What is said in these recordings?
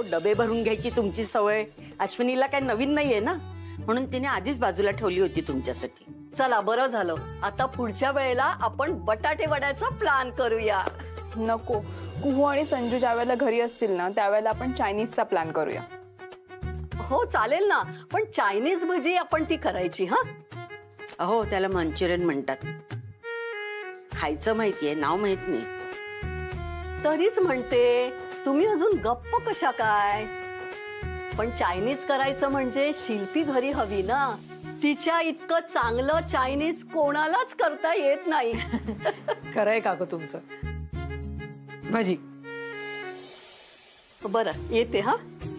डबे भरून घ्यायची तुमची सवय अश्विनीला काही नवीन नाहीये ना, म्हणून तिने आधीच बाजूला ठेवली होती तुमच्यासाठी. चला बरं झालं, आता पुढच्या वेळेला आपण बटाटे वड्याचा प्लॅन करूया. नको, कुहू आणि संजू ज्या वेळेला घरी असतील ना त्यावेळेला आपण चायनीजचा प्लॅन करूया. हो चालेल ना, पण चायनीज भजी आपण ती करायची. हा अहो त्याला मंचुरियन म्हणतात. खायचं माहितीये, नाव माहित नाही. तरीच म्हणते, तुम्ही अजून गप्प कशा काय? पण चायनीज करायचं म्हणजे शिल्पी घरी हवी ना. तिच्या इतकं चांगलं चायनीज कोणालाच करता येत नाही. खरंय काकू तुमचं. भजी बरं येते. हा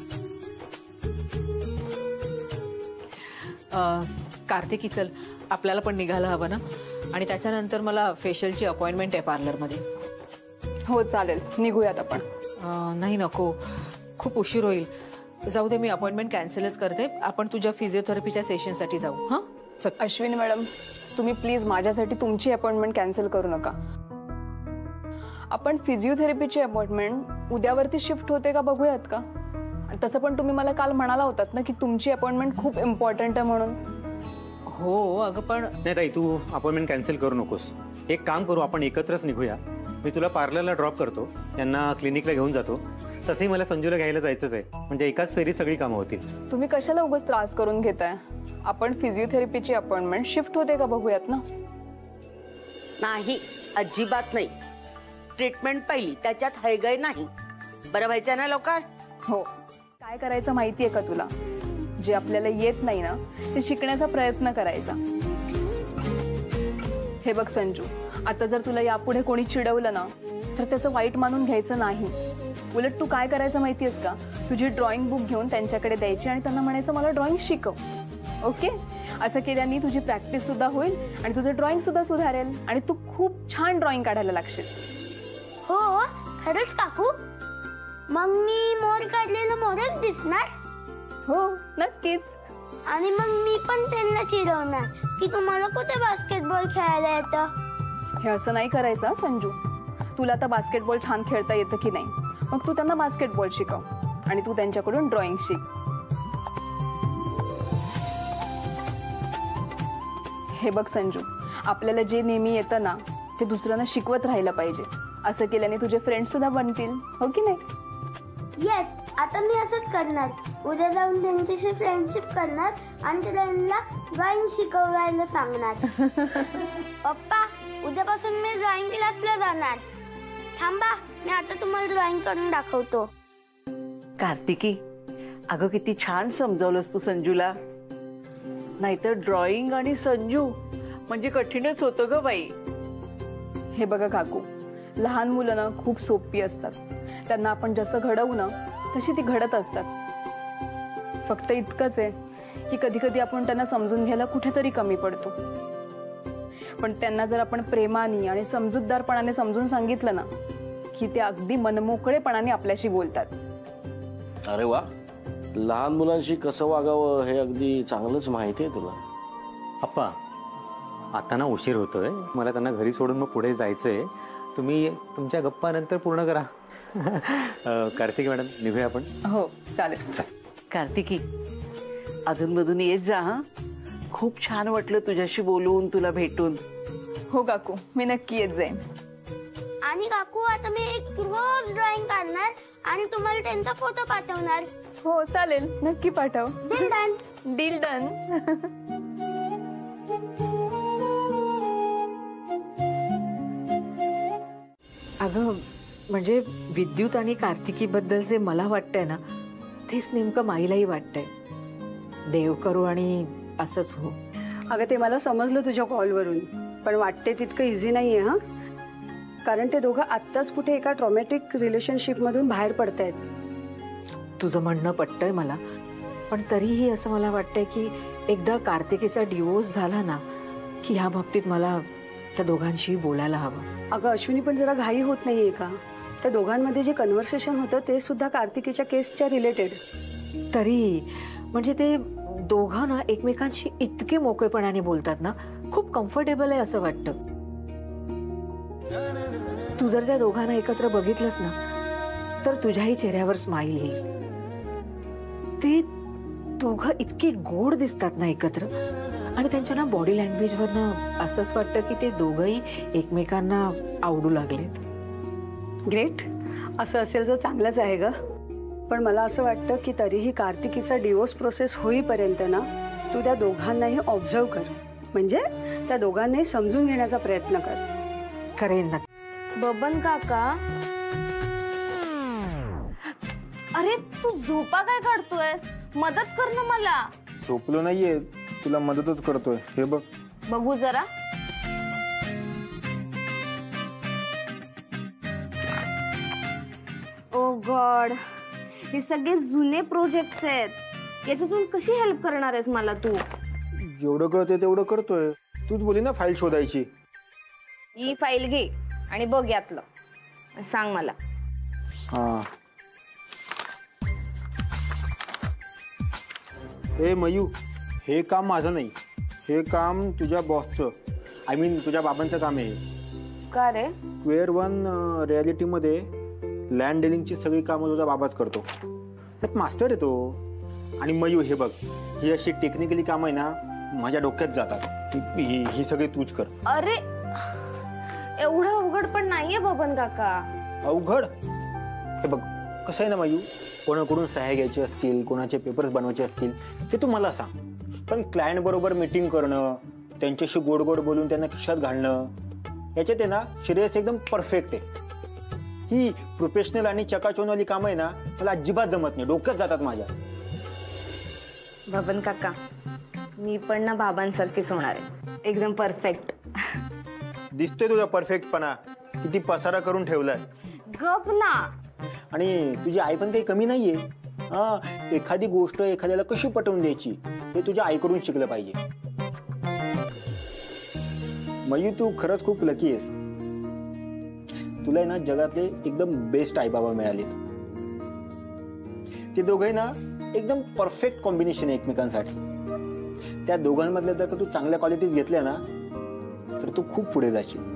कार्तिकी चल, आपल्याला पण निघायला हवं ना. आणि त्याच्यानंतर मला फेशियलची अपॉइंटमेंट आहे पार्लरमध्ये. हो चालेल, निघूयात आपण. नाही नको, खूप उशीर होईल. जाऊ दे, मी अपॉइंटमेंट कॅन्सलच करते. आपण तुझ्या फिजिओथेरपीच्या सेशनसाठी जाऊ. हां चल. अश्विनी मॅडम, तुम्ही प्लीज माझ्यासाठी तुमची अपॉइंटमेंट कॅन्सल करू नका. आपण फिजिओथेरपीची अपॉइंटमेंट उद्यावरती शिफ्ट होते का बघूयात का? तसं पण तुम्ही मला काल म्हणाला होतात ना की तुमची अपॉइंटमेंट खूप इम्पॉर्टंट आहे म्हणून. हो अगं पण नाही ताई, तू अपॉइंटमेंट कॅन्सल करू नकोस. एक काम करू, आपण एकत्रच निघूया. मी तुला पार्लरला ड्रॉप करतो, त्यांना क्लिनिकला घेऊन जातो. तसंही मला संजूला घ्यायला जायचंच आहे, म्हणजे एकाच फेरीत सगळी कामं होतील. तुम्ही कशाला उगाच त्रास करून घेताय? आपण फिजिओथेरपीची अपॉइंटमेंट शिफ्ट होते का बघूयात ना. नाही, अजिबात नाही. ट्रीटमेंट पहिली, त्याच्यात हयगय नाही. बरं व्हायचं ना लवकर. हो, काय करायचं माहितीये का तुला? जे आपल्याला येत नाही ना ते शिकण्याचा प्रयत्न करायचा. हे बघ संजू, आता जर तुला यापुढे कोणी चिडवलं ना तर त्याचं वाईट मानून घ्यायचं नाही. उलट तू काय करायचं माहितीयेस का? तुझी ड्रॉइंग बुक घेऊन त्यांच्याकडे द्यायची आणि त्यांना म्हणायचं मला ड्रॉइंग शिकव. ओके? असं केल्याने तुझी प्रॅक्टिस सुद्धा होईल आणि तुझं ड्रॉइंग सुद्धा सुधारेल आणि तू खूप छान ड्रॉइंग काढायला लागशील. हो खरंच काकू? मग मी मोर काढलेलं मोरच दिसणार? हो नक्कीच. आणि मग मी पण त्यांना चिडवणार की तुम्हाला कुठे बास्केटबॉल खेळायला येतं. हे असं नाही करायचं संजू. तुला आता बास्केटबॉल छान खेळता येतं की नाही, मग तू त्यांना बास्केटबॉल शिकव आणि तू त्यांच्याकडून ड्रॉइंग शिक. हे बघ संजू, आपल्याला जे नेहमी येतं ना ते दुसऱ्यांना शिकवत राहायला पाहिजे. असं केल्याने तुझे फ्रेंड्स सुद्धा बनतील, हो की नाही? येस, आता मी असंच करणार. उद्या जाऊन त्यांच्याशी फ्रेंडशिप करणार आणि त्यांना ड्रॉइंग शिकवायला सांगणार. पप्पा, उद्यापासून मी ड्रॉइंग क्लासला जाणार. थांबा, मी आता तुम्हाला ड्रॉइंग करून दाखवतो. कार्तिकी, अगं किती छान समजावलंस तू संजूला. नाहीतर ड्रॉइंग आणि संजू म्हणजे कठीणच होतं ग बाई. हे बघा काकू, लहान मुलं ना खूप सोपी असतात. त्यांना आपण जसं घडवू ना तशी ती घडत असतात. फक्त इतकंच आहे की कधी कधी आपण त्यांना समजून घ्यायला कुठेतरी कमी पडतो. पण त्यांना जर आपण प्रेमाने आणि समजूतदारपणाने समजून सांगितलं ना की ते अगदी मनमोकळेपणाने आपल्याशी बोलतात. अरे वा, लहान मुलांशी कसं वागावं हे अगदी चांगलंच माहिती आहे तुला. अप्पा, आता ना उशीर होतोय, मला त्यांना घरी सोडून मग पुढे जायचंय. तुम्ही तुमच्या गप्पा नंतर पूर्ण करा. कार्तिकी मॅडम, निघूया आपण. हो चालेल. कार्तिकी, अधूनमधून येत जा. हा, खूप छान वाटलं तुझ्याशी बोलून, तुला भेटून. हो काकू, मी नक्की येत जाईन. आणि काकू, आता मी एक रोज ड्रॉइंग काढणार आणि तुम्हाला त्यांचा फोटो पाठवणार. हो चालेल, नक्की पाठव. Deal done. Deal done. अगं म्हणजे विद्युत आणि कार्तिकीबद्दल जे मला वाटतंय ना तेच नेमकं माईलाही वाटतंय. देव करू आणि असंच हो. अगं ते मला समजलं तुझ्या कॉलवरून, पण वाटते तितकं इझी नाहीये. हा, कारण ते दोघं आत्ताच कुठे एका ट्रॉमॅटिक रिलेशनशिपमधून बाहेर पडतायत. तुझं म्हणणं पटतंय मला, पण तरीही असं मला वाटतंय की एकदा कार्तिकीचा डिवोर्स झाला ना की ह्या बाबतीत मला त्या दोघांशी बोलायला हवं. अगं अश्विनी, पण जरा घाई होत नाहीये का? त्या दोघांमध्ये जे कन्व्हर्सेशन होतं ते सुद्धा कार्तिकीच्या केसच्या रिलेटेड. तरी म्हणजे ते दोघं ना एकमेकांशी इतके मोकळेपणाने बोलतात ना, खूप कम्फर्टेबल आहे असं वाटतं. तू जर त्या दोघांना एकत्र बघितलंस ना तर तुझ्याही चेहऱ्यावर स्माईल येईल. ते दोघं इतके गोड दिसतात ना एकत्र, आणि त्यांच्या ना बॉडी लँग्वेजवरनं असंच वाटतं की ते दोघंही एकमेकांना आवडू लागलेत. ग्रेट. असं असेल तर चांगलंच आहे ग. पण मला असं वाटतं की तरीही कार्तिकीचा डिवोर्स प्रोसेस होईपर्यंत ना तू त्या दोघांनाही ऑब्झर्व कर, म्हणजे त्या दोघांनाही समजून घेण्याचा प्रयत्न कर. करेन ना. बबन काका, अरे तू झोपा काय काढतोयस? मदत कर ना मला. झोपलो नाहीये, तुला मदतच करतोय. हे बघ. बघू जरा. ओ गॉड, हे सगळे जुने प्रोजेक्ट्स आहेत. याच्यातून कशी हेल्प करणार आहेस मला तू? जेवढं कळतंय तेवढं करतोय. तूच बोली ना फाईल शोधायची. ही फाईल घे आणि बघ यातलं, सांग मला. हा. ए मयू, हे काम माझं नाही, हे काम तुझ्या बॉसचं, आय मीन तुझ्या बाबांचं काम आहे. का रे? स्क्वेअर वन रियालिटीमध्ये लँड डिलिंगची सगळी कामं तुझा बाबाच करतो. त्यात मास्टर आहे तो. आणि मयू हे बघ, ही अशी टेक्निकली कामं आहे ना माझ्या डोक्यात जातात. ही सगळी तूच कर. अरे एवढं अवघड पण नाहीये बबन काका. अवघड? हे बघ कसं आहे ना मयू, कोणाकडून सह्या घ्यायचे असतील, कोणाचे पेपर्स बनवायचे असतील ते तू मला सांग. पण क्लायंट बरोबर मीटिंग करणं, त्यांच्याशी गोड गोड बोलून त्यांना खिशात घालणं, याच्यात आहे ना श्रेयस एकदम परफेक्ट आहे. ही प्रोफेशनल आणि चकाचौंधवाली कामं आहे ना मला अजिबात जमत नाही, डोक्यात जातात माझ्या. बबन काका, मी पण ना बाबांसारखीच होणार आहे, एकदम परफेक्ट. दिसतोय तुझा परफेक्टपणा, किती पसारा करून ठेवलाय. गप ना. आणि तुझी आई पण काही कमी नाहीये. हा, एखादी गोष्ट एखाद्याला कशी पटवून द्यायची हे तुझ्या आईकडून शिकलं पाहिजे. मयू तू खरंच खूप लकी आहेस. तुला ना जगातले एकदम बेस्ट आई बाबा मिळाले. ते दोघे ना एकदम परफेक्ट कॉम्बिनेशन आहे एकमेकांसाठी. त्या दोघांमधल्या जर का तू चांगल्या क्वालिटीज घेतल्या ना तर तू खूप पुढे जाशील.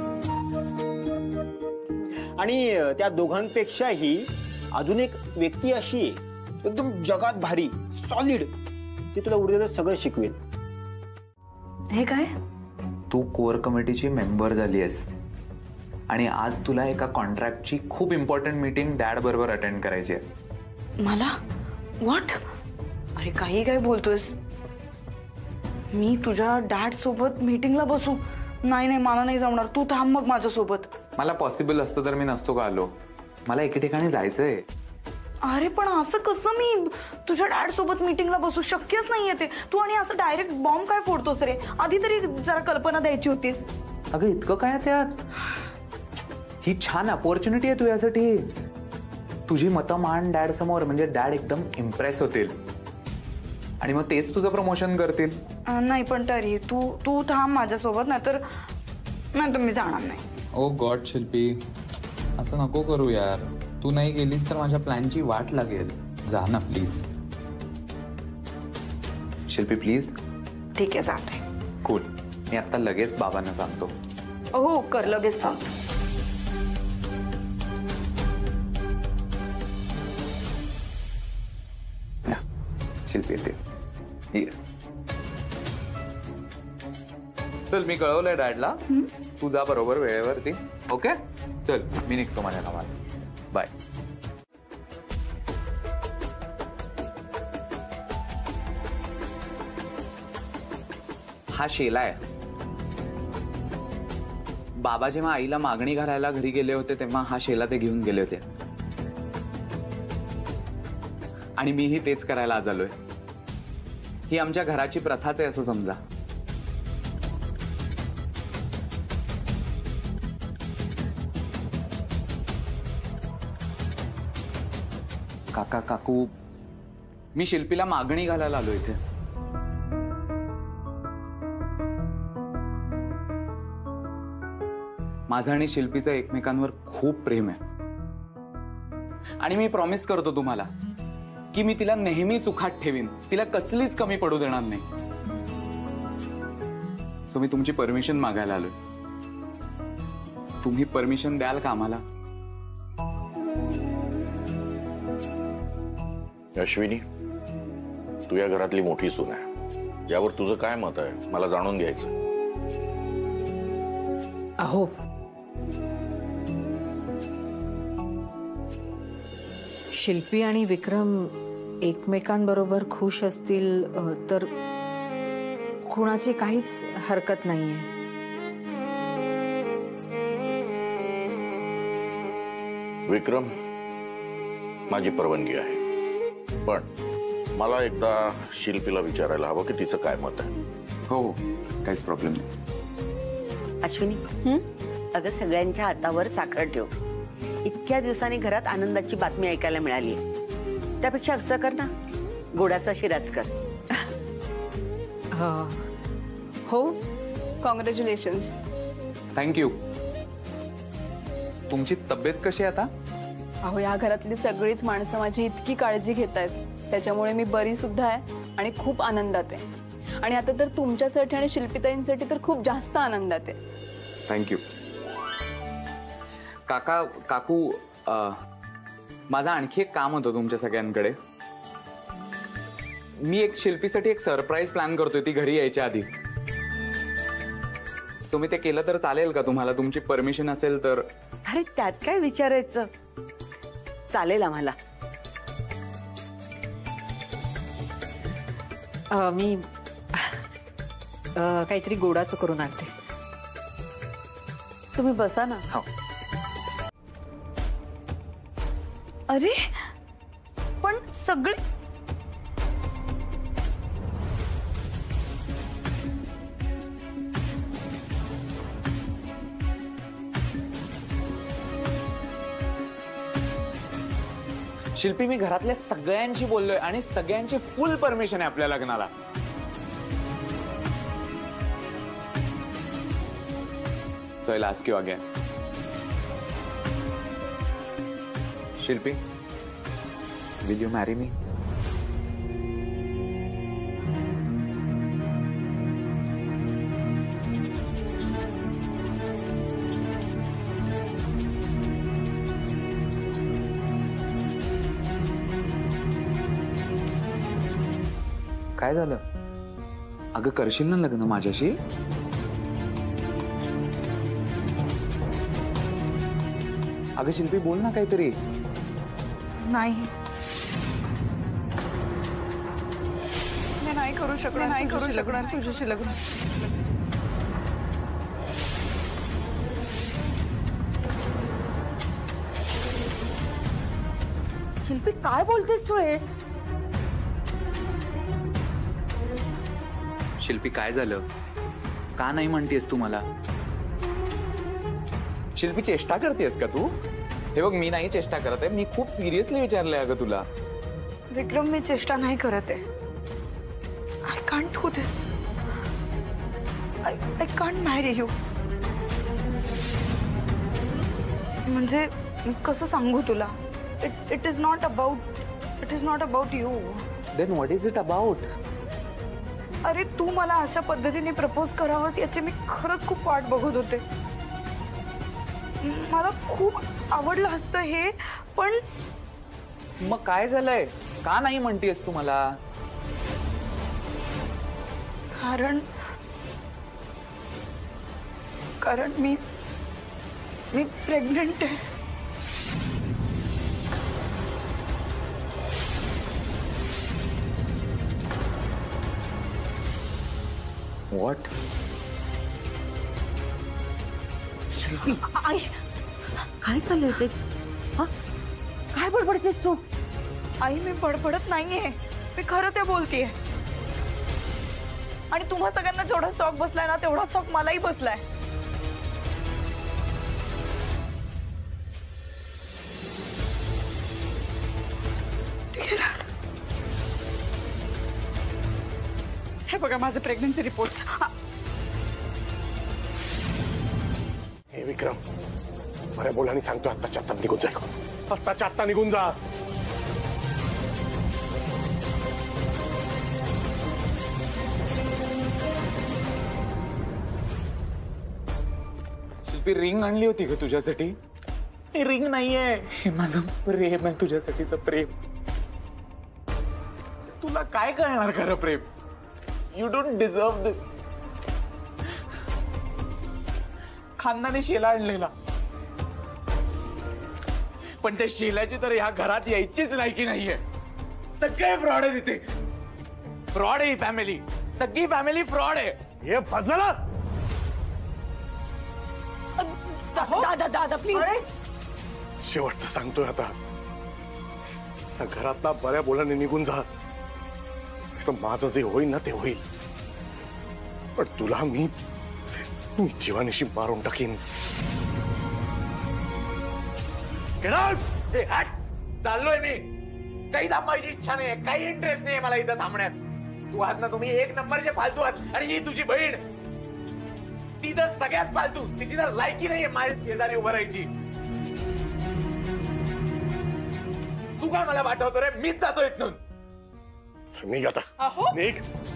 आणि त्या दोघांपेक्षाही अजून एक व्यक्ती अशी आहे एकदम जगात भारी, सॉलिड, ती तुला उरलेलं सगळं शिकवेल. हे काय? तू कोर कमिटीची मेंबर झाली आहेस आणि आज तुला एका कॉन्ट्रॅक्टची खूप इम्पॉर्टंट मीटिंग डॅड बरोबर अटेंड करायची आहे. मला? व्हॉट? अरे काही काय बोलतोयस? मी तुझ्या डॅड सोबत मीटिंगला बसू? नाही नाही, मला नाही जमणार. तू थांब मग माझ्यासोबत. मला पॉसिबल असतं तर मी नसतो का आलो. मला एके ठिकाणी जायचंय. अरे पण असं कसं मी तुझ्या डॅड सोबत मीटिंगला बसू? शक्यच नाहीये ते. तू आणि असं डायरेक्ट बॉम्ब काय फोडतोस रे? आधी तरी जरा कल्पना द्यायची होतीस. अगं इतकं काय त्यात? ही छान अपॉर्च्युनिटी आहे तुझ्यासाठी. तुझी मतं मान डॅड समोर, म्हणजे डॅड एकदम इम्प्रेस होतील आणि मग तेच तुझं प्रमोशन करतील. नाही पण तरी तू थांब माझ्यासोबत, नाहीतर मी जाणार नाही. ओ गॉड शिल्पी, असं नको करू यार. तू नाही गेलीस तर माझ्या प्लॅनची वाट लागेल. जा ना प्लीज. Shilpi please. ठीक आहे, जाते. कूल. मी आता लगेच बाबांना सांगतो. हो कर, लगेच सांग. शिल्पी येते. येस. चल मी कळवलंय डॅडला. तू जा बरोबर वेळेवरती. ओके चल, मी निघतो माझ्या कामाला. बाय. हा शेला आहे. बाबा जेव्हा आईला मागणी घालायला घरी गेले होते तेव्हा हा शेला ते घेऊन गेले होते आणि मीही तेच करायला आज आलोय. ही आमच्या घराची प्रथाच आहे असं समजा. काका काकू, मी शिल्पीला मागणी घालायला आलो इथे. माझं आणि शिल्पीचं एकमेकांवर खूप प्रेम आहे आणि मी प्रॉमिस करतो तुम्हाला की मी तिला नेहमी सुखात ठेवीन. तिला कसलीच कमी पडू देणार नाही. सो मी तुमची परमिशन मागायला आलोय. तुम्ही परमिशन द्याल का आम्हाला? अश्विनी, तू या घरातली मोठी सून आहे, यावर तुझं काय मत आहे मला जाणून घ्यायचं. अहो, शिल्पी आणि विक्रम एकमेकांबरोबर खुश असतील तर कुणाची काहीच हरकत नाहीये. विक्रम, माझी परवानगी आहे, पण मला एकदा शिल्पीला विचारायला हवं की तिचं काय मत आहे. हो, काहीच प्रॉब्लेम नाही. अश्विनी, अगं सगळ्यांच्या हातावर साखर ठेव. इतक्या दिवसांनी घरात आनंदाची बातमी ऐकायला मिळाली. त्यापेक्षा असं कर ना, गोडाचा शिराच कर. हो, कॉंग्रॅच्युलेशन्स. थँक्यू. तुमची तब्येत कशी आहे आता? अहो, या घरातली सगळीच माणसं माझी इतकी काळजी घेत आहेत, त्याच्यामुळे मी बरी सुद्धा आहे आणि खूप आनंदात आहे. आणि आता तर तुमच्यासाठी आणि शिल्पीताईंसाठी तर खूप जास्त आनंदात आहे. थँक्यू. काका काकू, माझं आणखी एक काम होतं तुमच्या सगळ्यांकडे. मी एक शिल्पीसाठी एक सरप्राईज प्लॅन करतोय, ती घरी यायच्या आधी. तुम्ही ते केलं तर चालेल का तुम्हाला? तुमची परमिशन असेल तर. अरे त्यात काय विचारायचं, चालेल आम्हाला. मी काहीतरी गोडाचं करून आणते. तुम्ही बसा ना. हो. अरे पण सगळे शिल्पी, मी घरातल्या सगळ्यांशी बोललोय आणि सगळ्यांची फुल परमिशन आहे आपल्या लग्नाला. So I'll ask you again. Shilpi, will you marry me? काय झालं? अगं, करशील ना लग्न माझ्याशी? अगं शिल्पी, बोल ना काहीतरी. नाही, मी नाही करू शकणार तुझ्याशी लग्न. शिल्पी, काय बोलतेस तू हे? शिल्पी, काय झालं? का नाही म्हणतेस तू मला? शिल्पी, चेष्टा करतेस का तू? हे बघ, मी नाही चेष्टा करत आहे, मी खूप सिरियसली विचारलंय अगं तुला. विक्रम, मी चेष्टा नाही करत आहे. I can't do this. I can't marry you. म्हणजे कसं सांगू तुला? It is not about you. Then what is it about? अरे, तू मला अशा पद्धतीने प्रपोज करावंस याची मी खरंच खूप वाट बघत होते. मला खूप आवडलं असतं हे, पण मग काय झालंय? का नाही म्हणतेस तू मला? कारण मी प्रेग्नंट आहे. व्हॉट? आई, काय चाललंय ते? काय बडबडतेस तू? आई, मी बडबडत नाहीये, मी खरं ते बोलतेय. आणि तुम्हा सगळ्यांना जेवढा शॉक बसलाय ना, तेवढा शॉक मलाही बसलाय. हे बघा माझे प्रेग्नन्सी रिपोर्ट्स. हे विक्रम, बऱ्या बोलाने सांगतो, आत्ताच्या आत्ता निघून जा. आत्ताच्या आत्ता निघून जा. शिल्पी, रिंग आणली होती का तुझ्यासाठी? हे रिंग नाहीये, हे माझं प्रेम आहे तुझ्यासाठीचं प्रेम. तुला काय कळणार खरं प्रेम? You don't deserve this. खानदानी शेला आणलेला, पण त्या शेलाची तर ह्या घरात यायचीच लायकी नाहीये. सगळे फ्रॉड आहे तिथे. फ्रॉड आहे ही फॅमिली, सगळी फॅमिली फ्रॉड आहे. हे फसला. दादा दादा प्लीज. शेवटचं सांगतोय आता, त्या घरातला बऱ्या बोलाने निघून जा. तर माझं जे होईल ना ते होईल, पण तुला मी जीवानिशी मारून टाकीन. चाललोय मी. काही थांबायची इच्छा नाही, काही इंटरेस्ट नाही मला इथं थांबण्यात. तू आहात ना तुम्ही एक नंबरचे फालतू आहात. आणि ही तुझी बहीण, ती तर सगळ्यात फालतू. तिची तर लायकी नाहीये माझ्या शेजारी उभं राहायची. तू काय मला पाठवतो रे? मीच जातो इथून. निघ आता. निघ.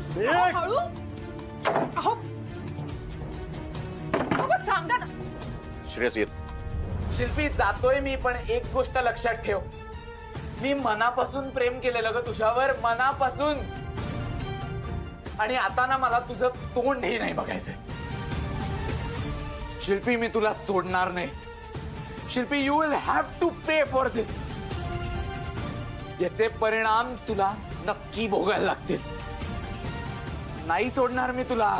सांगा ना. श्रेयस येत. शिल्पी जातोय मी, पण एक गोष्ट लक्षात ठेव, मी मनापासून प्रेम केलेलं ग तुझ्यावर, मनापासून. आणि आता ना मला तुझं तोंडही नाही बघायचं. शिल्पी मी तुला सोडणार नाही. Shilpi you will have to pay for this. याचे परिणाम तुला नक्की भोगायला लागतील. नाही सोडणार मी तुला.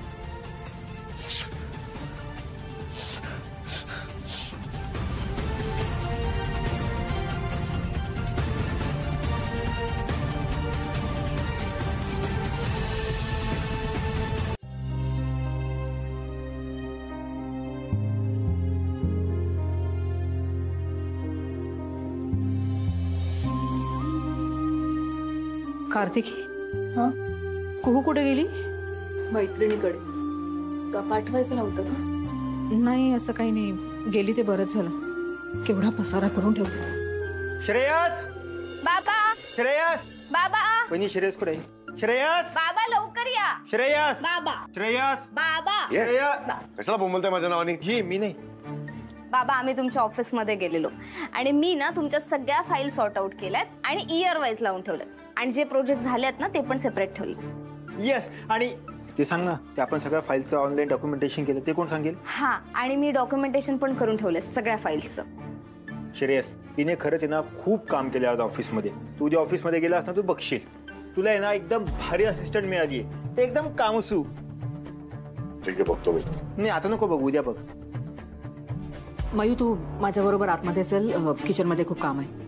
कार्तिकी, हा कुहू कुठे गेली? मैत्रिणीकडे. का पाठवायचं नव्हतं का? नाही, असं काही नाही. गेली ते बरंच झालं. केवढा पसारा करून ठेवला. श्रेयस. बाबा. श्रेयस. बाबा. वहिनी श्रेयस कुठे? श्रेयस. बाबा लवकर या. श्रेयस. बाबा. श्रेयस. बाबा. कशाला बोंबलताय माझ्या नावाने? ही मी नाही. बाबा, आम्ही तुमच्या ऑफिसमध्ये गेलेलो आणि मी ना तुमच्या सगळ्या फाईल सॉर्ट आउट केल्यात आणि इयर वाईज लावून ठेवल्यात. आणि जे प्रोजेक्ट झालेत ना ते पण सेपरेट ठेवले. येस. आणि ते सांग ना, ते आपण सगळ्या फाईलचं ऑनलाईन डॉक्युमेंटेशन केलं ते कोण सांगेल? हा, आणि मी डॉक्युमेंटेशन पण करून ठेवले सगळ्या फाईल्सचं. श्रेयस, तिने खरंच ना खूप काम केलं आज ऑफिसमध्ये. तू उद्या ऑफिसमध्ये गेलास ना, तू बघशील तुला आहे ना एकदम भारी असिस्टंट मिळाली आहे, एकदम कामसू. ठीक आहे, बघतो मी. नाही आता नको बघ, उद्या बघ. मयू, तू माझ्याबरोबर आतमध्ये चल. किचनमध्ये खूप काम आहे.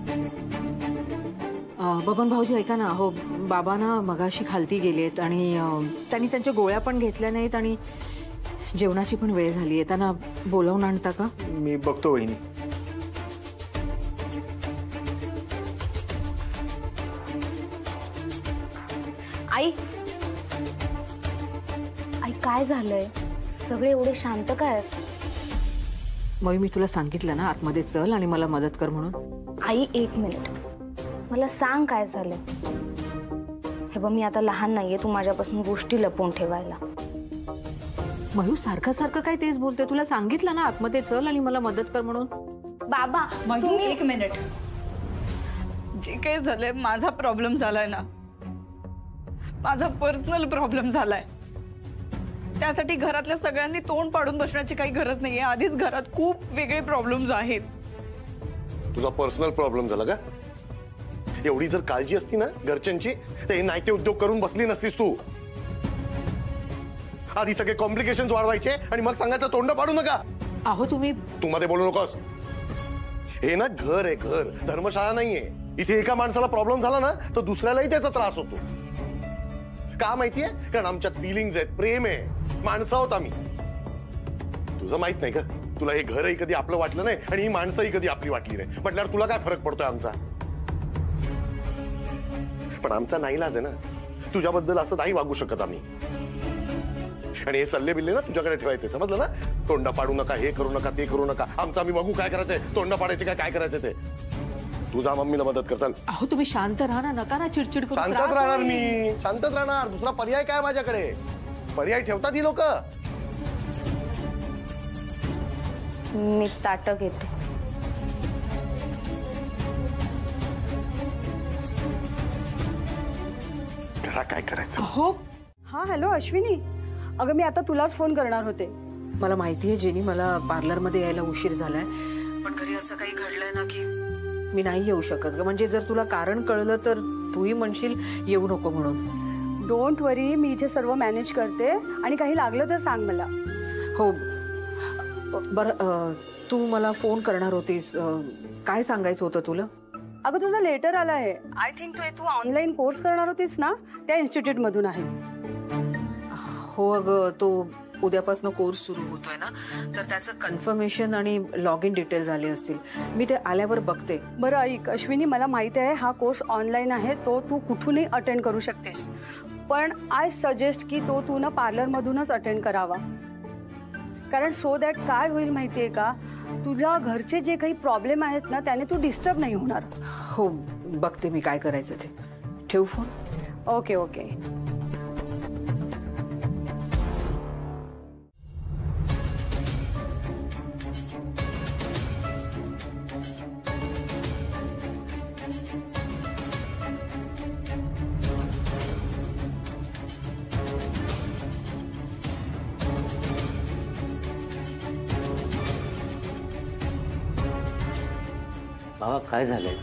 बबन भाऊजी ऐका ना. हो, बाबा ना मगाशी खालती गेलेत आणि त्यांनी त्यांच्या गोळ्या पण घेतल्या नाहीत आणि जेवणाची पण वेळ झाली आहे. त्यांना बोलावून आणता का? मी बघतो वहिनी. आई, आई काय झालंय? सगळे एवढे शांत काय? मयू, मी तुला सांगितलं ना आतमध्ये चल आणि मला मदत कर म्हणून. आई एक मिनिट, मला सांग काय झालं. हे बघ, मी आता लहान नाहीये तू माझ्यापासून गोष्टी लपवून ठेवायला. मयू, सारखं सारखं काय तेच बोलते? तुला सांगितलं ना आतमध्ये चल आणि मला मदत कर म्हणून. बाबा तुम्ही एक मिनिट. जे काही झालंय माझा प्रॉब्लेम झालाय ना, माझा पर्सनल प्रॉब्लेम झालाय. त्यासाठी घरातल्या सगळ्यांनी तोंड पाडून बसण्याची काही गरज नाहीये. आधीच घरात खूप वेगळे प्रॉब्लेम्स आहेत. तुझा पर्सनल प्रॉब्लेम झाला का? एवढी जर काळजी असती ना घरच्यांची, तर हे नाहीते उद्योग करून बसली नसतीस तू. आधी सगळे कॉम्प्लिकेशन्स वाढवायचे आणि मग सांगायचं तोंड पाडू नका. अहो तुम्ही तू मध्ये बोलू नकोस. हे ना घर आहे, घर, धर्मशाळा नाहीये. इथे एका माणसाला प्रॉब्लेम झाला ना तर दुसऱ्यालाही त्याचा त्रास होतो. का माहितीये? कारण आमच्यात फिलिंग्स आहेत, प्रेम आहे, माणसं आहोत आम्ही. तुझं माहित नाही का? तुला हे घरही कधी आपलं वाटलं नाही आणि ही माणसंही कधी आपली वाटली नाही. म्हटल्यावर तुला काय फरक पडतोय आमचा? पण आमचा नाईलाज आहे ना, तुझ्याबद्दल असं नाही वागू शकत आम्ही. आणि हे सल्ले बिल्ले ना तुझ्याकडे ठेवायचे, समजलं ना? तोंडा पाडू नका, हे करू नका, ते करू नका. आमचं आम्ही बघू काय करायचंय. तोंडा पाडायचे काय करायचं ते. तुझा मम्मीला मदत करचाल. अहो तुम्ही शांत राहा ना, नका ना चिडचिड करू. शांतच राहणार मी, शांतच राहणार. दुसरा पर्याय काय माझ्याकडे? पर्याय ठेवतात ही लोक. मी ताटं घेते. धडा काय करायचं. हो. हा हॅलो अश्विनी, अगं मी आता तुलाच फोन करणार होते. मला माहिती आहे जेनी, मला पार्लरमध्ये यायला उशीर झालाय, पण घरी असं काही घडलंय ना की मी नाही येऊ शकत ग. म्हणजे जर तुला कारण कळलं तर तूही म्हणशील येऊ नको म्हणून. डोंट वरी, मी इथे सर्व मॅनेज करते आणि काही लागलं तर सांग मला. हो बरं, तू मला फोन करणार होतीस, काय सांगायचं होतं तुला? अगं तुझं लेटर आलं आहे. आय थिंक तू ऑनलाईन कोर्स करणार होतीस ना, त्या इन्स्टिट्यूट मधून आहे. हो अगं, तो उद्यापासून कोर्स सुरू होतोय ना, तर त्याचं कन्फर्मेशन आणि लॉग इन डिटेल्स आले असतील. मी ते आल्यावर बघते. बरं ऐक अश्विनी, मला माहिती आहे हा कोर्स ऑनलाईन आहे, तो तू कुठूनही अटेंड करू शकतेस, पण आय सजेस्ट की तू ना पार्लरमधूनच अटेंड करावा. कारण सो दॅट काय होईल माहिती आहे का, तुझ्या घरचे जे काही प्रॉब्लेम आहेत ना त्याने तू डिस्टर्ब नाही होणार. हो बघते मी काय करायचं ते. ठेवू फोन? Okay okay. बाबा काय झालंय?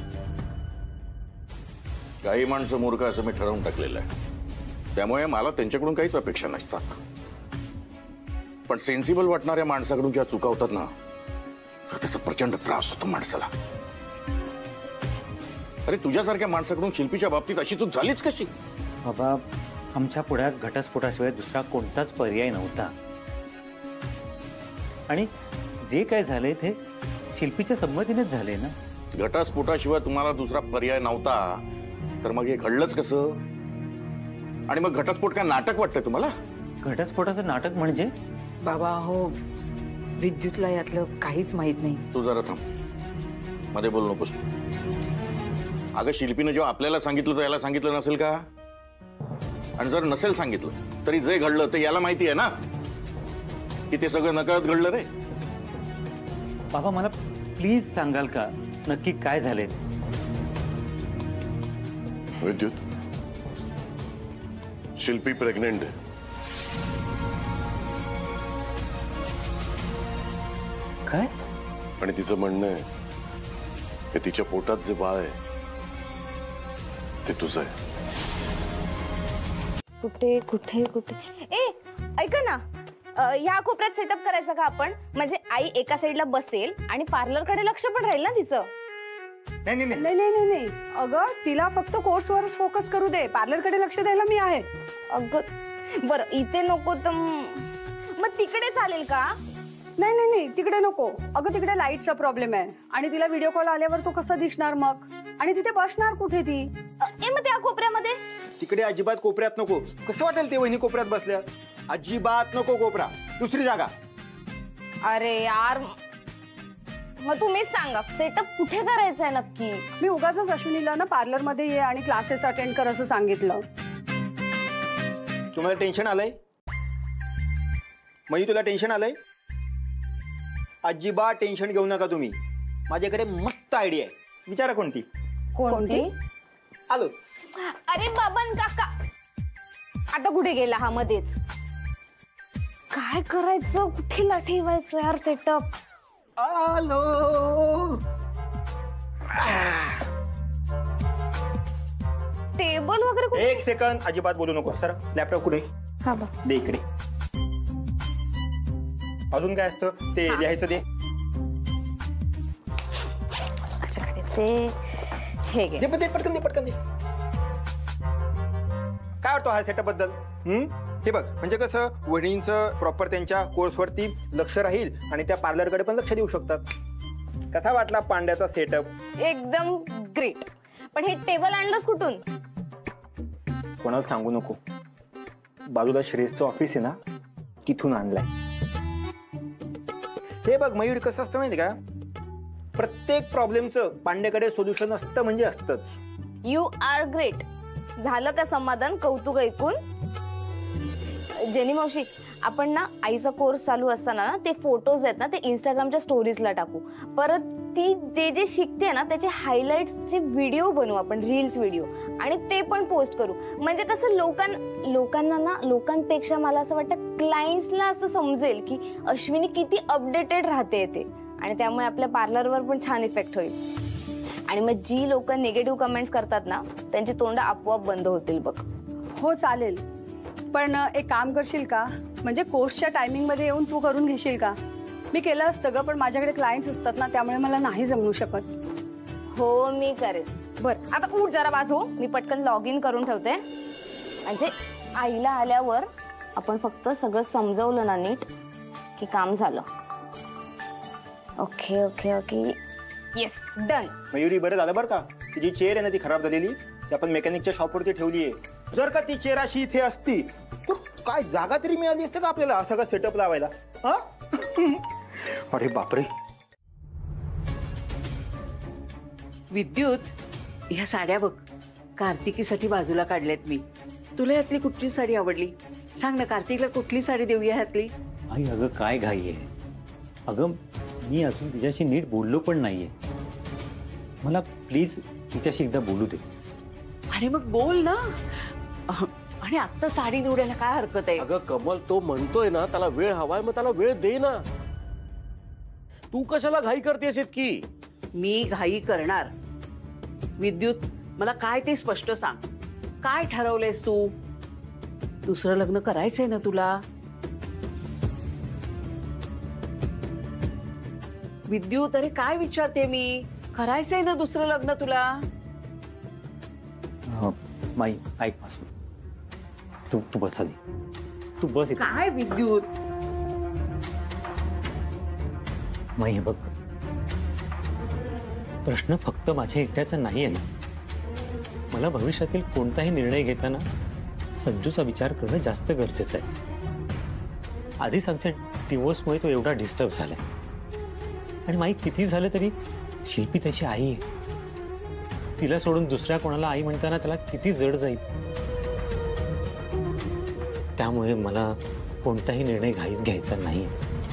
काही माणसं मूर्ख असं मी ठरवून टाकलेलं आहे, त्यामुळे मला त्यांच्याकडून काहीच अपेक्षा नसतात. पण सेन्सिबल वाटणाऱ्या माणसाकडून ज्या चुका होतात ना, तर त्याचा प्रचंड त्रास होतो माणसाला. अरे तुझ्यासारख्या माणसाकडून शिल्पीच्या बाबतीत अशी चूक झालीच कशी? बाबा आमच्या पुढ्यात घटस्फोटाशिवाय दुसरा कोणताच पर्याय नव्हता, आणि जे काय झालंय ते शिल्पीच्या संमतीनेच झाले ना. घटस्फोटाशिवाय तुम्हाला दुसरा पर्याय नव्हता तर मग हे घडलंच कसं? आणि मग घटस्फोट काय नाटक वाटतंय तुम्हाला? घटस्फोटाचं नाटक म्हणजे? बाबा हो, विद्युतला यातलं काहीच माहित नाही. तू जरा थांब, मध्ये बोलू नकोस. अगं शिल्पीने जेव्हा आपल्याला सांगितलं तर याला सांगितलं नसेल का? आणि जर नसेल सांगितलं तरी जे घडलं ते याला माहिती आहे ना की ते सगळं नकळत घडलं रे. बाबा मला प्लीज सांगाल का नक्की काय झाले? विद्युत, शिल्पी प्रेग्नेंट आहे. काय? आणि तिचं म्हणणं आहे की तिच्या पोटात जे बाळ आहे ते तुझं आहे. कुठे कुठे कुठे? ए ऐका ना, ह्या कोपऱ्यात सेटअप करायचं का आपण? म्हणजे आई एका साईडला बसेल आणि पार्लर कडे लक्ष पण राहील ना तिचं. नाही नाही नाही नाही नाही, अगं तिला फक्त कोर्सवरच फोकस करू दे, पार्लर कडे लक्ष द्यायला मी आहे. अगं बरं इथे नको तर मग तिकडे चालेल का? नाही नाही नाही तिकडे नको. अगं तिकडे लाईटचा प्रॉब्लेम आहे आणि तिला व्हिडिओ कॉल आल्यावर तो कसा दिसणार मग? आणि तिथे बसणार कुठे ती? मग त्या कोपऱ्यामध्ये? तिकडे अजिबात कोपऱ्यात नको. कसं वाटेल ते वहिनी कोपऱ्यात बसल्या? अजिबात नको कोपरा, दुसरी जागा. अरे यार, मग तुम्हीच सांगा सेटअप कुठे करायचं आहे नक्की? मी उगाचच अश्विनीला ना पार्लर मध्ये ये आणि क्लासेस अटेंड कर असं सांगितलं. तुम्हाला टेन्शन आलंय? मयू तुला टेन्शन आलंय? अजिबात टेन्शन घेऊ नका तुम्ही. माझ्याकडे मस्त आयडिया आहे, विचारा कोणती? कोणती? आलो. अरे बाबन काका, आता कुठे गेला हा मध्येच? काय करायचं, कुठेला ठेवायचं यार सेटअप? आलो. टेबल वगैरे कुठे? एक सेकंद, अजिबात बोलू नको. सर लॅपटॉप कुठे? हा बा दे इकडे. अजून काय असतं ते लिहायचं दे. माझ्याकडे ते हे घे. दे पटकन दे पटकन दे. काय वाटतं हा सेटअप बद्दल? हे बघ, म्हणजे कसं वहिनींचं प्रॉपर त्यांच्या कोर्सवरती लक्ष राहील आणि त्या पार्लरकडे पण लक्ष देऊ शकतात. कसा वाटला पांड्याचा सेटअप? एकदम ग्रेट. पण हे टेबल आणलंस कुठून? कोणाला सांगू नको. बाजूला श्रेयसचं ऑफिस आहे ना, तिथून आणलाय. हे बघ मयूर, कसं असतं माहिती का, प्रत्येक प्रॉब्लेमचं पांड्याकडे सोल्युशन असतं म्हणजे असतंच. You are great. झालं का समाधान कौतुक ऐकून? जेनी मावशी, आपण ना आईचा कोर्स चालू असताना ना ते फोटोज आहेत ना ते इंस्टाग्रामच्या स्टोरीजला टाकू. परत ती जे जे शिकते ना त्याचे हायलाइट्सचे व्हिडिओ बनवू आपण, रील्स व्हिडिओ, आणि ते पण पोस्ट करू. म्हणजे कसं लोकांना ना, लोकांपेक्षा मला असं वाटतं क्लायंट्सला असं समजेल की अश्विनी किती अपडेटेड राहते ते, आणि त्यामुळे आपल्या पार्लरवर पण छान इफेक्ट होईल. आणि मग जी लोक निगेटिव्ह कमेंट्स करतात ना त्यांची तोंड आपोआप बंद होतील बघ. हो चालेल, पण एक काम करशील का, म्हणजे कोर्सच्या टायमिंग मध्ये येऊन तू करून घेशील का? मी केलं असतं ग, पण माझ्याकडे क्लायंट्स असतात ना, त्यामुळे मला नाही जमू शकत. हो मी करेन. बर आता उठ जरा बाजू, मी पटकन लॉग इन करून ठेवते. म्हणजे आईला आल्यावर आपण फक्त सगळं समजवलं ना नीट की काम झालं. Okay okay okay, yes done. Mayuri बरं झालं बरं का, तिची चेअर आहे ना ती खराब झालेली, ती आपण मेकॅनिकच्या शॉपवरती ठेवली आहे. जर का ती चेअर अशी इथे असती तर काय जागा तरी मिळाली असते का आपल्याला सगळं सेटअप लावायला? हा अरे बापरे. विद्युत, ह्या साड्या बघ, कार्तिकीसाठी बाजूला काढल्यात मी. तुला यातली कुठली साडी आवडली? सांग ना, कार्तिकला कुठली साडी देऊया ह्यातली? आई अगं काय घाई आहे? अगं मी अजून तिच्याशी नीट बोललो पण नाहीये. मला प्लीज तिच्याशी एकदा बोलू दे. अरे मग बोल ना. आणि आता साडी निवडायला काय हरकत आहे? अगं कमल, तो म्हणतोय ना त्याला वेळ हवाय, मग त्याला वेळ दे ना. तू कशाला घाई करतेस इतकी? मी घाई करणार? विद्युत, मला काय ते स्पष्ट सांग. काय ठरवलंयस तू? दुसरं लग्न करायचंय ना तुला? विद्युत, अरे काय विचारते मी? करायचंय ना दुसरं लग्न तुला? माई ऐक माझं, तू बस आधी, तू बस. काय विद्युत? माई हे बघ, प्रश्न फक्त माझ्या एकट्याचा नाही आहे ना. मला भविष्यातील कोणताही निर्णय घेताना संजूचा विचार करणं जास्त गरजेचं आहे. आधीच आमच्या डिवोर्समुळे तो एवढा डिस्टर्ब झालाय. आणि माई किती झालं तरी शिल्पी त्याची आई आहे. तिला सोडून दुसऱ्या कोणाला आई म्हणताना त्याला किती जड जाईल. त्यामुळे मला कोणताही निर्णय घाईत घ्यायचा नाही.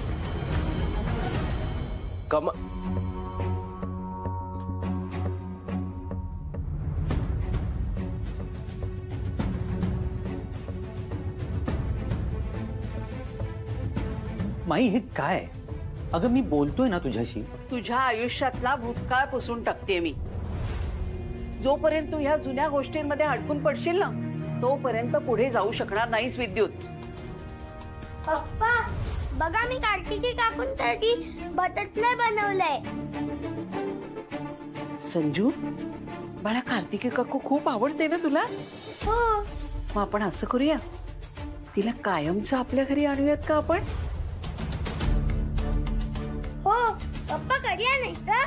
माई हे काय? अगं मी बोलतोय ना तुझ्याशी. तुझ्या आयुष्यातला भूतकाळ पुसून टाकते मी. जोपर्यंत तू ह्या जुन्या गोष्टींमध्ये अडकून पडशील ना, तोपर्यंत पुढे जाऊ शकणार नाहीस विद्युत. पप्पा बघा, मी कार्तिकी काकूंसाठी बटरफ्लाय बनवलंय. संजू बाळा, कार्तिकी काकू खूप आवडते ना तुला? हो. मग आपण असं करूया, तिला कायमचं आपल्या घरी आणूयात का आपण? हो पप्पा, करूया नाही का?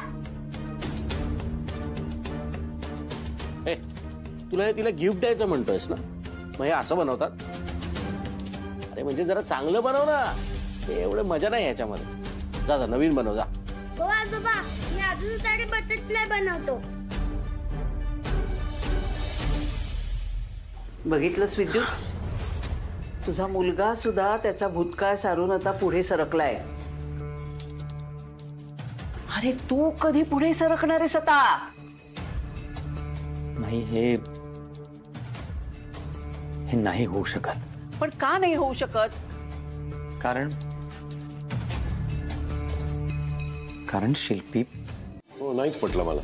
तुला हे तिला गिफ्ट द्यायचं म्हणतोयस ना, मग हे असं बनवतात? अरे म्हणजे जरा चांगलं बनव ना, एवढं मजा नाही याच्यामध्ये. जा जा नवीन बनव जा. हो आजोबा, मी अजून सारे बटरफ्लाय बनवतो. बघितलंस विद्युत, तुझा मुलगा सुद्धा त्याचा भूतकाळ सारून आता पुढे सरकलाय. अरे तू कधी पुढे सरकणार आहेस आता? नाही, हे नाही होऊ शकत. पण का नाही होऊ शकत? कारण शिल्पी. हो नाहीच पटलं मला.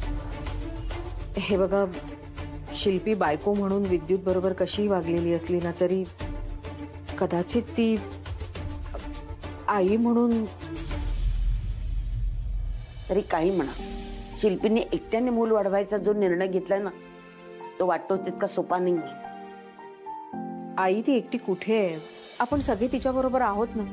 हे बघा, शिल्पी बायको म्हणून विद्युत बरोबर कशी वागलेली असली ना तरी कदाचित ती आई म्हणून. तरी काही म्हणा, शिल्पीने एकट्याने मूल वाढवायचा जो निर्णय घेतलाय ना, तो वाटतो तितका सोपा नाही. आई ती एकटी कुठे आहे? आपण सगळे तिच्या बरोबर आहोत ना.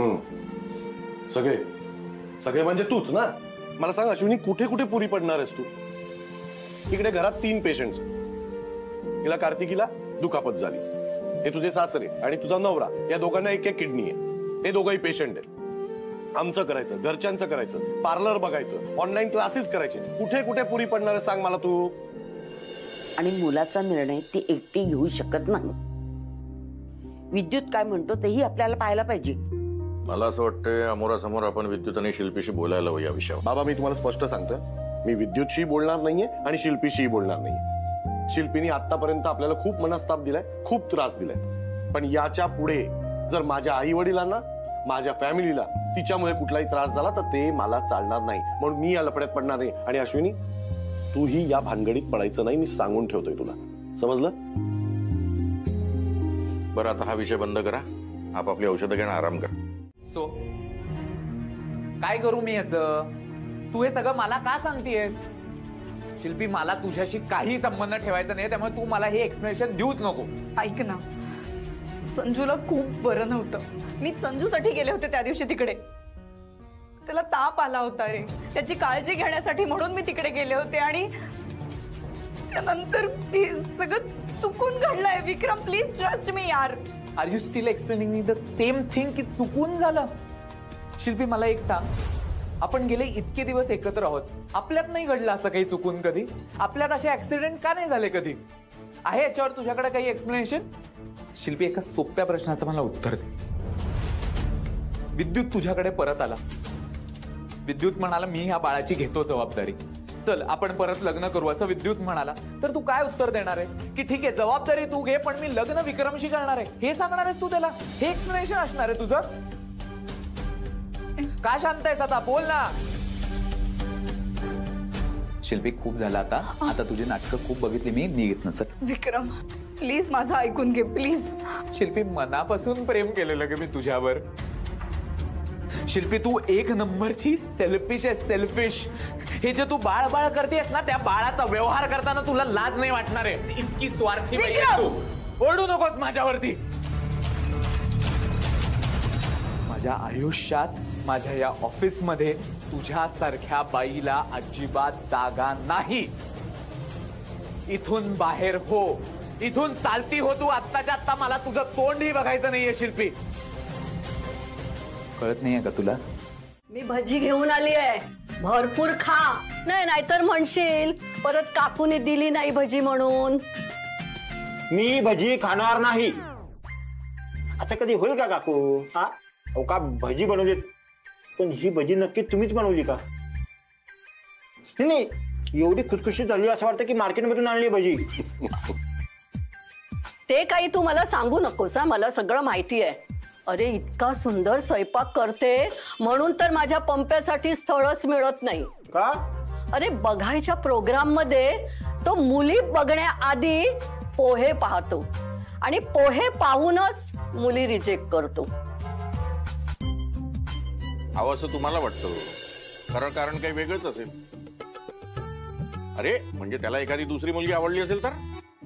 सगळे म्हणजे तूच ना. मला सांग अश्विनी, कुठे कुठे पुरी पडणार आहेस तू? इकडे घरात 3 पेशंट्स. हिला कार्तिकीला दुखापत झाली, हे तुझे सासरे आणि तुझा नवरा, या दोघांना एक किडनी आहे. हे दोघंही पेशंट आहेत. आमचं करायचं, घरच्यांचं करायचं, पार्लर बघायचं, ऑनलाईन क्लासेस करायचे. कुठे कुठे पुरी पडणार आहे सांग मला तू? आणि मुलाचा निर्णय ती एकटी घेऊ शकत नाही. विद्युत काय म्हणतो तेही आपल्याला पाहायला पाहिजे. मला असं वाटतंय अमोरासमोर आपण विद्युत आणि शिल्पीशी बोलायला हवं या विषयावर. बाबा मी तुम्हाला स्पष्ट सांगतोय, मी विद्युतशी बोलणार नाहीये आणि शिल्पीशी बोलणार नाहीये. शिल्पीने आतापर्यंत आपल्याला खूप मनस्ताप दिलाय, खूप त्रास दिलाय, पण याच्या पुढे जर माझ्या आई वडिलांना, माझ्या फॅमिलीला तिच्यामुळे कुठलाही त्रास झाला तर ते मला चालणार नाही. म्हणून मी या लफड्यात पडणार नाही. आणि अश्विनी, तूही या भानगडीत पडायचं नाही, मी सांगून ठेवतोय तुला, समजलं? बरं, आता हा विषय बंद करा, आपापली औषधं घेणं आराम कर. सो काय करू मी याचं? तू हे सगळं मला का सांगतेस? शिल्पी, मला तुझ्याशी काही संबंध ठेवायचा नाही, त्यामुळे तू मला हे एक्सप्लेनेशन देऊच नको. ऐक ना, संजूला खूप बरं नव्हतं. मी संजूसाठी गेले होते त्या दिवशी तिकडे. त्याला ताप आला होता रे, त्याची काळजी घेण्यासाठी म्हणून मी तिकडे गेले होते. आणि त्यानंतर सगळं चुकून घडलंय. विक्रम, प्लीज ट्रस्ट मी यार. Are you still explaining me the same thing की चुकून झालं? शिल्पी, मला एक सांग, आपण गेले इतके दिवस एकत्र आहोत, आपल्यात नाही घडलं असं काही चुकून कधी? आपल्यात असे ऍक्सिडेंट्स का नाही झाले कधी? आहे याच्यावर तुझ्याकडे काही एक्सप्लेनेशन? शिल्पी, एका सोप्या प्रश्नाचं मला उत्तर दे. विद्युत तुझ्याकडे परत आला, विद्युत म्हणाला मी ह्या बाळाची घेतो जबाबदारी, चल आपण परत लग्न करू, असं विद्युत म्हणाला, तर तू काय उत्तर देणार आहे? की ठीक आहे, जबाबदारी तू घे, पण मी लग्न विक्रमशी करणार आहे, हे सांगणार आहेस तू त्याला? हे एक्सप्लेनेशन असणार आहे तुझं? का शांत आहेस आता? बोल ना. शिल्पी, खूप झालं आता. आता तुझी नाटकं खूप बघितली मी, निघत ना, चल. विक्रम, प्लीज माझं ऐकून घे, प्लीज. शिल्पी, मनापासून प्रेम केलेलं ग मी तुझ्यावर. शिल्पी, तू एक नंबरची सेल्फिश आहे, सेल्फिश. हे जे तू बाळ बाळ करतेस ना, त्या बाळाचा व्यवहार करताना तुला लाज नाही वाटणार आहे? इतकी स्वार्थी बाई आहे तू. ओरडू नकोस माझ्यावरती. माझ्या आयुष्यात, माझ्या या ऑफिसमध्ये तुझ्यासारख्या बाईला अजिबात जागा नाही. इथून बाहेर हो, इथून चालती हो तू आत्ताच्या आत्ता. मला तुझं तोंडही बघायचं नाहीये शिल्पी. कळत नाहीये का तुला? मी भजी घेऊन आली आहे, भरपूर खा. नाही नाहीतर म्हणशील परत काकूने दिली नाही भजी म्हणून. मी भजी खाणार नाही. आता कधी होईल का काकू? हा, अहो का भजी बनवलीत, पण ही भजी नक्की तुम्हीच बनवली का? नाही, एवढी खुसखुशीत झाली असं वाटतं की मार्केटमधून आणली भजी. ते काही तू मला सांगू नकोस हा, मला सगळं माहिती आहे. अरे इतका सुंदर स्वयंपाक करते म्हणून तर माझ्या पंप्यासाठी स्थळच मिळत नाही का? अरे बघायच्या प्रोग्राम मध्ये तो मुली बघण्याआधी पोहे पाहतो आणि पोहे पाहूनच मुली रिजेक्ट करतो. अहो, असं तुम्हाला वाटतं, खरं कारण काही वेगळंच असेल. अरे म्हणजे त्याला एखादी दुसरी मुलगी आवडली असेल तर?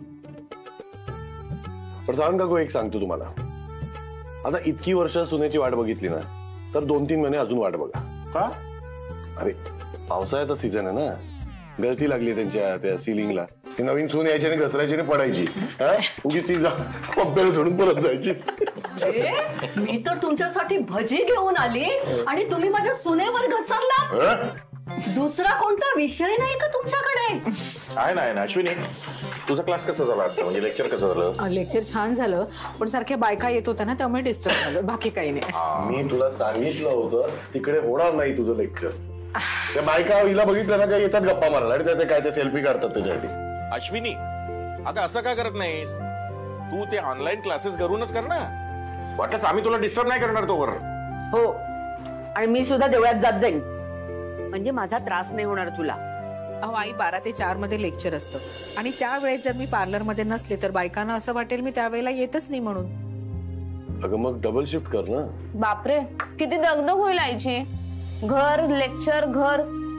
पण सांग का, एक सांगतो तुम्हाला, आता इतकी वर्ष सुनेची वाट बघितली ना, तर 2-3 महिने अजून वाट बघा. का? अरे पावसाळ्याचा सीझन आहे ना, गळती लागली त्यांच्या त्या सिलिंगला. ती नवीन सून यायची आणि घसरायची आणि पडायची. ती पंप्याला सोडून परत जायची. मी तर तुमच्यासाठी भजी घेऊन आली आणि तुम्ही माझ्या सुनेवर घसरला. दुसरा कोणता विषय नाही का तुमच्याकडे? आहे ना अश्विनी, तुझा क्लास कसा झाला आजचा? म्हणजे लेक्चर कसं झालं? लेक्चर छान झालं, पण सारख्या बायका येत होत्या ना, त्यामुळे डिस्टर्ब झालं, बाकी काही नाही. मी तुला सांगितलं होतं तिकडे होणार नाही तुझं लेक्चर. त्या बायका हिला बघितलं ना, काय येतात गप्पा मारायला आणि त्याचे काय ते सेल्फी काढतात त्याच्यासाठी. अश्विनी, आता असं काय करत नाहीस तू? ते ऑनलाईन क्लासेस घरूनच कर ना. वाटलंच आम्ही तुला डिस्टर्ब नाही करणार तोवर. हो, आणि मी सुद्धा देवळात जात जाईन, म्हणजे माझा त्रास नाही होणार तुला. अहो आई, 12 ते 4 मध्ये लेक्चर असतं आणि त्यावेळेस जर मी पार्लर मध्ये नसले तर बायकांना असं वाटेल मी त्यावेळेला येतच नाही म्हणून. अगं मग डबल शिफ्ट कर ना. बापरे, किती दगदग होईल आईची. घर, लेक्चर, घर.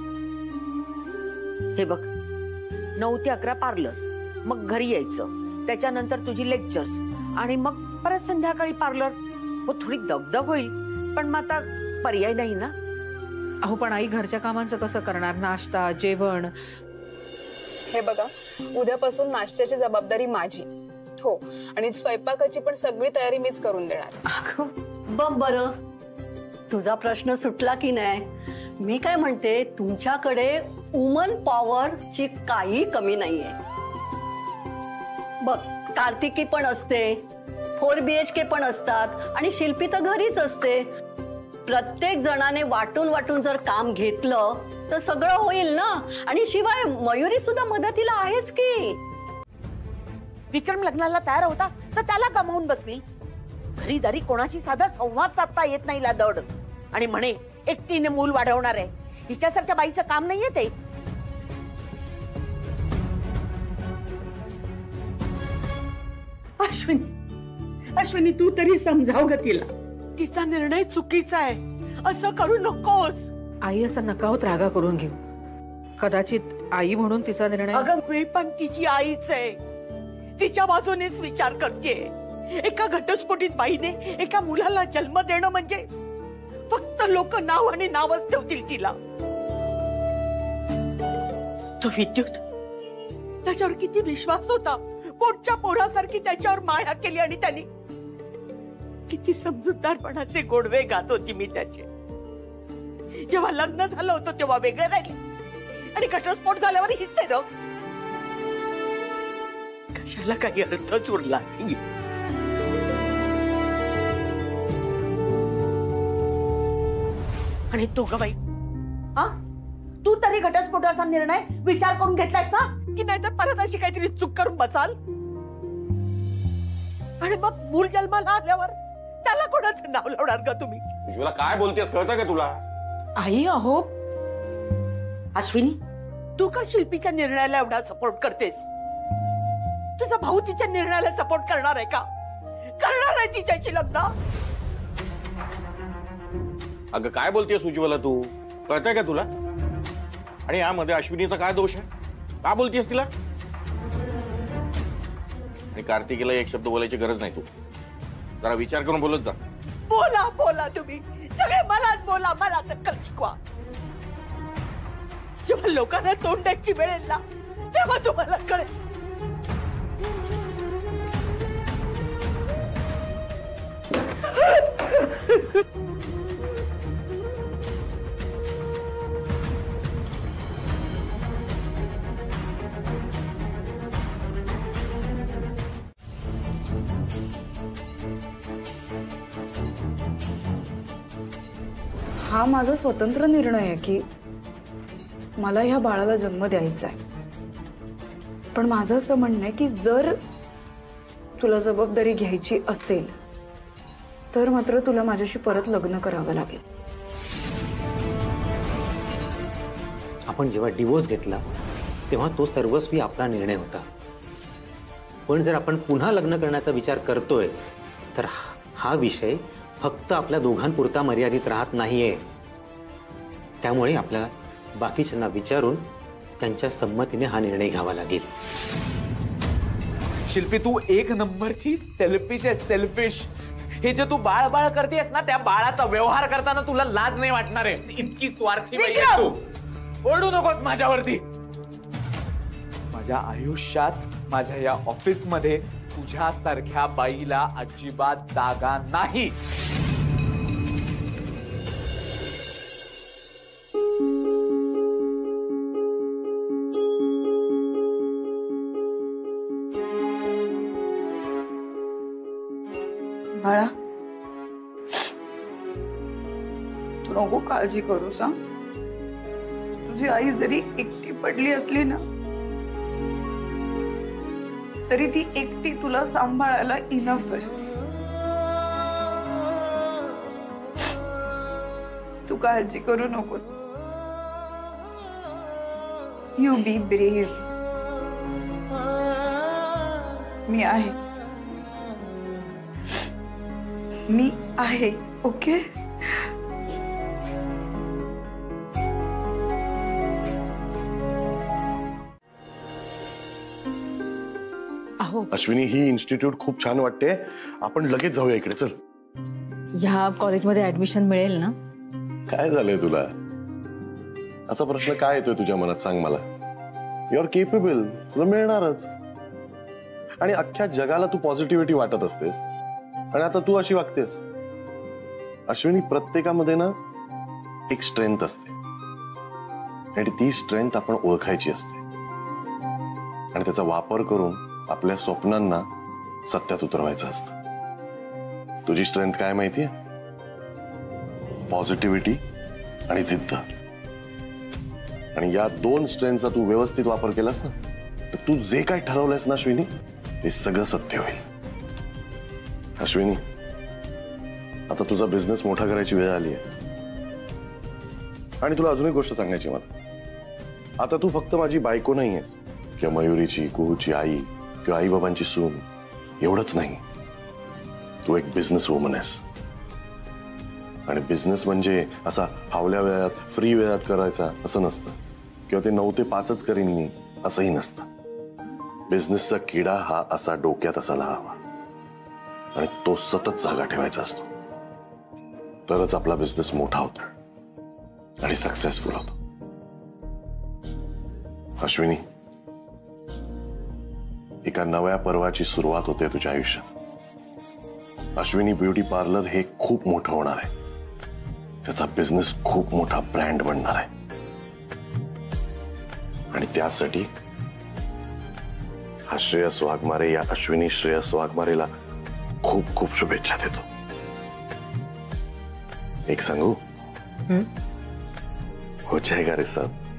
हे बघ, 9 ते 11 पार्लर, मग घरी यायचं, त्याच्यानंतर तुझी लेक्चर्स आणि मग परत संध्याकाळी पार्लर. हो, थोडी दगदग होईल, पण मग आता पर्याय नाही ना. अहो पण आई, घरच्या कामांचं कसं करणार? नाश्ता, जेवण. हे बघा, उद्यापासून नाश्त्याची जबाबदारी माझी. हो, आणि स्वयंपाकाची पण सगळी तयारी मीच करून देणार. बघ बरं, तुझा प्रश्न सुटला की नाही. मी काय म्हणते, तुमच्याकडे वुमन पॉवर ची काही कमी नाहीये. बघ, कार्तिकी पण असते, 4 BHK पण असतात आणि शिल्पी तर घरीच असते. प्रत्येक जणाने वाटून वाटून जर काम घेतलं तर सगळं होईल ना. आणि शिवाय मयुरी सुद्धा मदतीला आहेच की. विक्रम लग्नाला तयार होता तर त्याला गमावून बसली. घरी दारी कोणाशी साधा संवाद साधता येत नाही दड. आणि म्हणे एकटीने मूल वाढवणार आहे. हिच्यासारख्या बाईचं काम नाहीये ते. अश्विनी तू तरी समजाव ग तिला. तिचा निर्णय चुकीचा आहे. असं करू नकोस. आई असं नकावत रागा करून घेऊ. कदाचित आई म्हणून तिचा निर्णय. अगं मी पण तिची आईच आहे. तिच्या बाजूनेच विचार करते. एका घटस्फोटित बाईने एका मुलाला जन्म देणं म्हणजे फक्त लोक नाव आणि नावच ठेवतील तिला. तो विद्युत त्याच्यावर किती विश्वास होता. पोटच्या पोरासारखी त्याच्यावर माया केली आणि त्यांनी किती समजूतदारपणाचे गोडवे गात होती मी त्याचे. जेव्हा लग्न झालं होतं तेव्हा वेगळे राहिले आणि घटस्फोट झाल्यावर हीच ते रग. कशाला काही अर्थच उरला नाही. आणि तू ग बाई, हा तू तरी घटस्फोटाचा निर्णय विचार करून घेतलायस ना, की नाहीतर परत अशी काहीतरी चूक करून बसाल. आणि मग मूल जन्माला आल्यावर त्याला कोणाचं नाव लावणार का तुम्ही? उज्ज्वला काय बोलतेस कळतं का तुला? आई अहो. अश्विनी तू का शिल्पीच्या निर्णयाला एवढा सपोर्ट करतेस? तुझा भाऊ तिच्या निर्णयाला सपोर्ट करणार आहे का? करणार आहे तिच्याशी लग्न? अगं काय बोलतेस उज्ज्वला तू? कळतंय का तुला? आणि यामध्ये अश्विनीचा काय दोष आहे? का बोलतेस तिला? आणि कार्तिकीला एक शब्द बोलायची गरज नाही. तू जरा विचार करून बोलत जा. बोला बोला तुम्ही सगळे मलाच बोला. मला चक्कर शिकवा. जेव्हा लोकांना तोंड द्यायची वेळ येईल ना तेव्हा तुम्हाला कळेल. हा माझा स्वतंत्र निर्णय आहे की मला ह्या बाळाला जन्म द्यायचा आहे. पण माझं असं म्हणणं आहे की जर तुला जबाबदारी घ्यायची असेल तर मात्र तुला माझ्याशी परत लग्न करावं लागेल. आपण जेव्हा डिवोर्स घेतला तेव्हा तो सर्वस्वी आपला निर्णय होता. पण जर आपण पुन्हा लग्न करण्याचा विचार करतोय तर हा विषय फक्त आपल्या दोघांपुरता मर्यादित राहत नाहीये. त्यामुळे आपल्याला बाकीच्यांना विचारून त्यांच्या संमतीने हा निर्णय घ्यावा लागेल. शिल्पी तू एक नंबरची सेल्फिश आहे. सेल्फिश. हे जे तू बाळ बाळ करतेस ना त्या बाळाचा व्यवहार करताना तुला लाज नाही वाटणार आहे. इतकी स्वार्थी बाई आहे तू. ओरडू नकोस माझ्यावरती. माझ्या आयुष्यात माझ्या या ऑफिस मध्ये तुझ्यासारख्या बाईला अजिबात जागा नाही. बाळा तू नको काळजी करू सांग. तुझी आई जरी एकटी पडली असली ना तरी ती एकटी तुला सांभाळायला इनफ आहे. तू काळजी करू नको. You B brave. मी आहे. मी आहे. ओके. अश्विनी ही इन्स्टिट्यूट खूप छान वाटते. आपण लगेच जाऊया इकडे. चल. ह्या कॉलेजमध्ये ऍडमिशन मिळेल ना? काय झालंय तुला? असा प्रश्न काय येतोय तुझ्या मनात सांग मला. You are capable. तुला मिळणारच. आणि अख्ख्या जगाला तू पॉझिटिव्हिटी वाटत असतेस आणि आता तू अशी वागतेस. अश्विनी प्रत्येकामध्ये ना एक स्ट्रेंथ असते आणि ती स्ट्रेंथ आपण ओळखायची असते आणि त्याचा वापर करून आपल्या स्वप्नांना सत्यात उतरवायचं असतं. तुझी स्ट्रेंथ काय माहितीये? पॉझिटिव्हिटी आणि जिद्द. आणि या 2 स्ट्रेंथचा तू व्यवस्थित वापर केलास ना, तर तू जे काय ठरवलंयस ना अश्विनी, ते सगळं सत्य होईल. अश्विनी, आता तुझा बिझनेस मोठा करायची वेळ आली आहे. आणि तुला अजून एक गोष्ट सांगायची मला. आता तू फक्त माझी बायको नाही आहेस किंवा मयुरीची, कुहूची आई किंवा आई बाबांची सून, एवढंच नाही. तू एक बिझनेस वुमन आहेस. आणि बिझनेस म्हणजे असा फावल्या वेळात, फ्री वेळात करायचा असं नसतं, किंवा ते 9 ते 5च करीन मी असंही नसतं. बिझनेसचा किडा हा असा डोक्यात असायला हवा आणि तो सतत जागा ठेवायचा असतो. तरच आपला बिझनेस मोठा होतो आणि सक्सेसफुल होतो. अश्विनी, एका नव्या पर्वाची सुरुवात होते तुझ्या आयुष्यात. अश्विनी ब्युटी पार्लर हे खूप मोठं होणार आहे. त्याचा बिझनेस खूप मोठा ब्रँड बनणार आहे. आणि त्यासाठी हा श्रेयस वाघमारे, या अश्विनी श्रेयस वाघमारेला खूप खूप शुभेच्छा देतो. एक सांगू, हो जाएगा रे साहब.